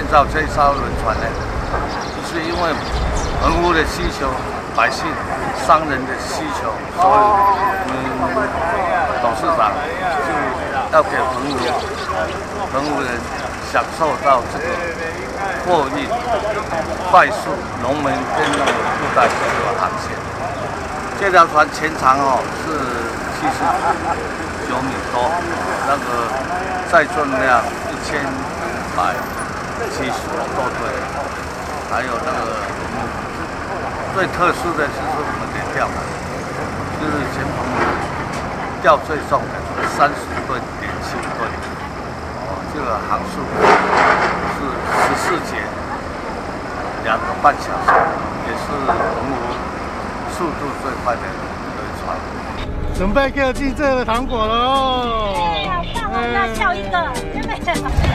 造这艘轮船呢，就是因为澎湖的需求、百姓、商人的需求，所以董事长就要给澎湖人享受到这个货运快速、农民跟那个布袋这个航线。这条船全长是79米多，那个载重量1570多吨，还有那个最特殊的就是我们的吊船，就是全澎湖吊最重的30吨.7吨，这个航速是14节，2个半小时，也是澎湖速度最快的轮船。 准备给我进这个糖果喽！ 对，好棒哦！那叫一个，真的。